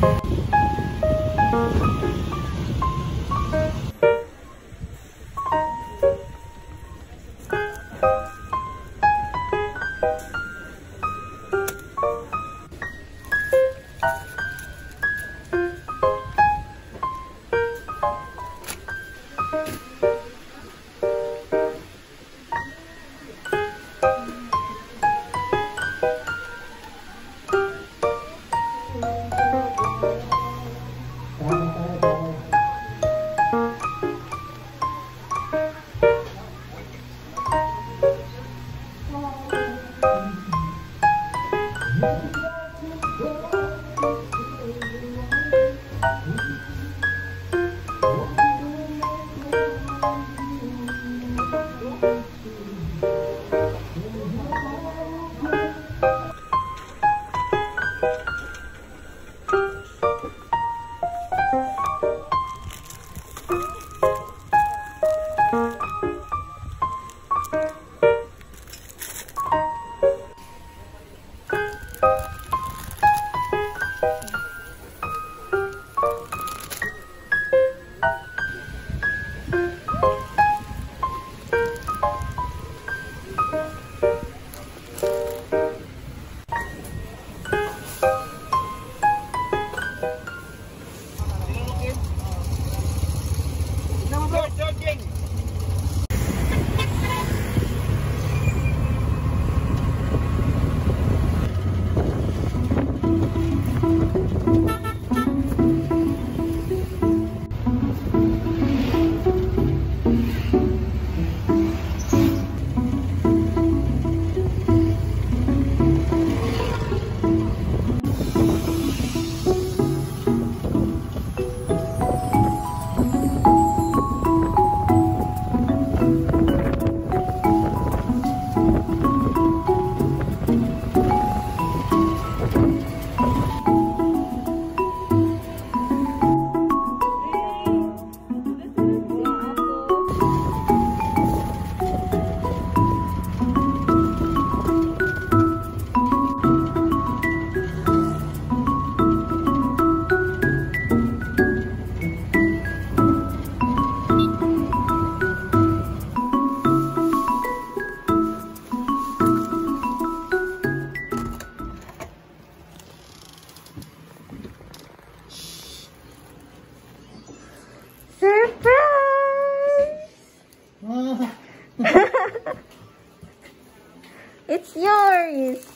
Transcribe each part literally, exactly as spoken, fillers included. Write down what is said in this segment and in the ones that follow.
It's yours.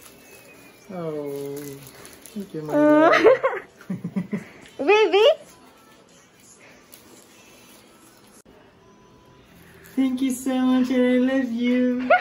Oh, thank you, my uh, baby. Thank you so much, and I love you.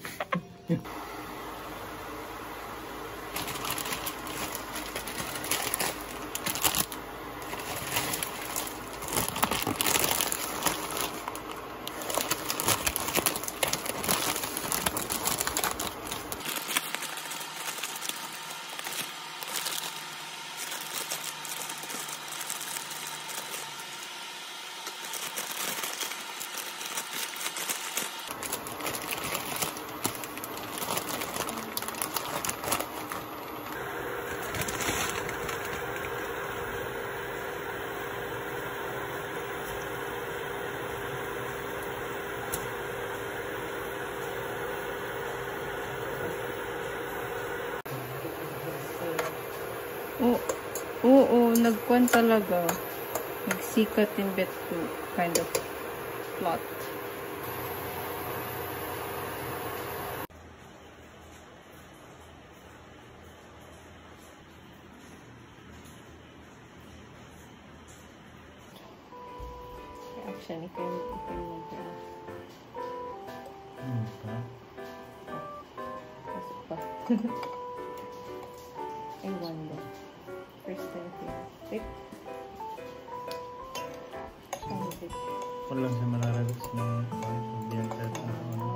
Oo, oo, nagkuhan talaga. Nagsikat in bet to kind of plot. Actually, ito yung ito yung magdala. Ano pa? Pasok pa. I wonder. First time here. Wait. Oh, wait. Wala lang siya mararagot sa mga pag-diagdad na ano.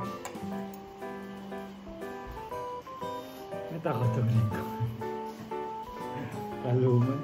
May takot ulit ko. Kaluman.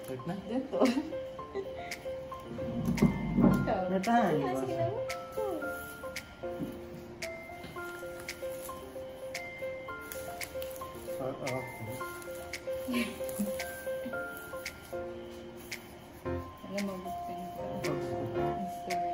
Wait na. Dito. Ikaw. Natahan, Sige na, diba? sige na. Ah, ah, okay. Alam mo, buksan ka. Story.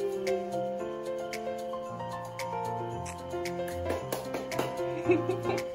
Yay!